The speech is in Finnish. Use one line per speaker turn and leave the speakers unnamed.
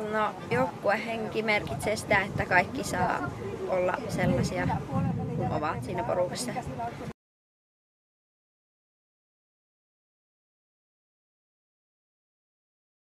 No, joukkuehenki merkitsee sitä, että kaikki saa olla sellaisia, kun ovat siinä porukassa.